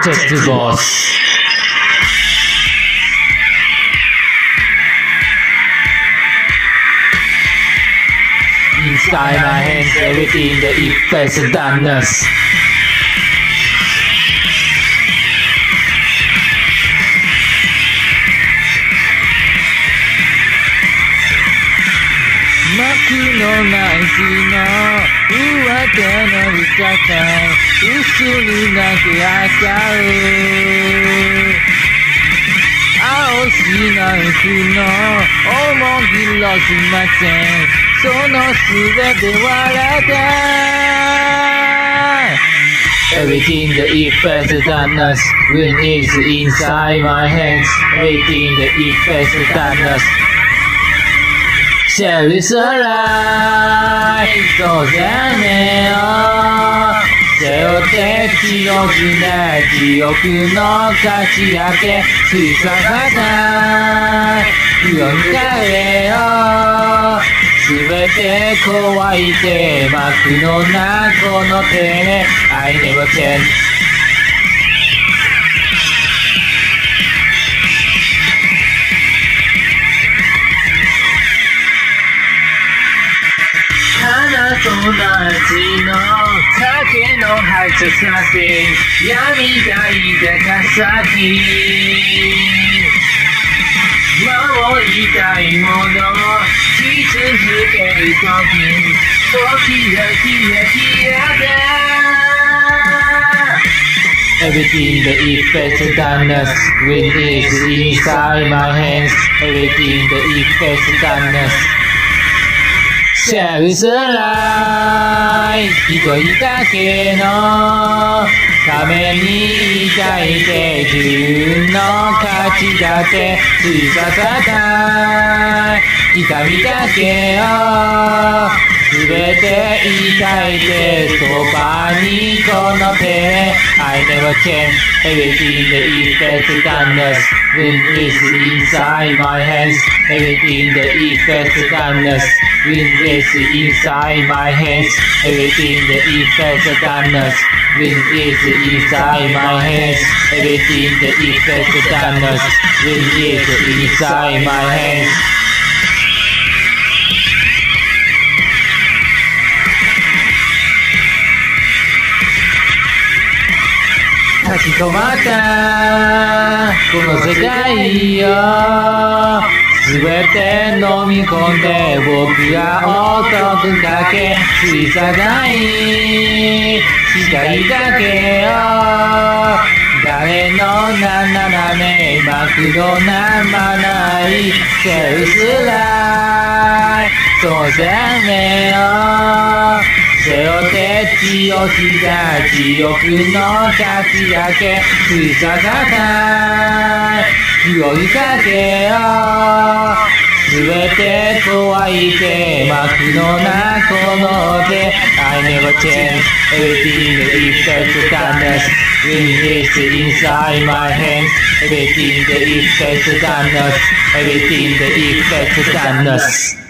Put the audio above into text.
Test boss. Inside my hands, everything that affects the darkness.幕のない日の上手の見方薄になく明う青しな服の重きろしませんそのすべて笑った Everything that affects the darkness when it's inside my hands Everything that affects the darkness Shall we survive? そうじゃねえよ背負って強くな記憶の勝ちだけついさがた世に帰れよすべて壊いて幕の中の手で I never can友達の影の入った先闇がいた先守りたいものし続けるとき時が消えて Everything that affects the darkness when it's inside my hands Everything that affects the darkness Shall we survive? 一人だけのために抱いて自分の価値だってついささたい痛みだけをすべて抱いてそばにこの手 I never can Everything that affects the darkness when it's inside my hands Everything that affects the darkness when it's inside my hands Everything that affects the darkness when it's inside my hands Everything that affects the darkness when it's inside my hands立ち止まったこの世界をすべて飲み込んで僕が男だけ小さないしたいだけを誰の斜め幕の生ないセルスライそうじゃねえよ背負って強気だ記憶の価値だけついささた強いかけよすべて壊いて幕の中の手 I never change everything that affects the darkness when it's inside my hands everything that affects the darkness everything that affects the darkness